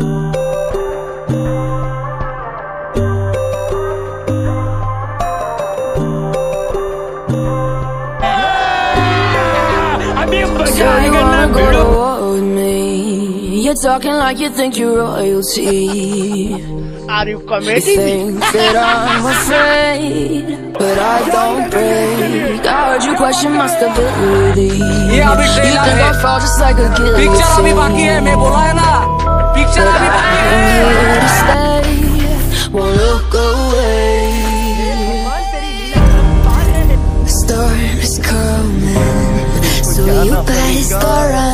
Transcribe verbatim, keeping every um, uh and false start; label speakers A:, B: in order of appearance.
A: So you wanna go to war with me? You're talking like you think you're royalty.
B: Are you
A: You
B: committing?
A: think that I'm afraid, but I don't break. I heard you question my stability.
C: Yeah,
A: You think I fall just like a guillotine.
C: Picture अभी बाकी है, मैं बोला है ना. Picture अभी बाकी है.
A: I'm here to stay, won't look away. The storm is coming, so you better start running.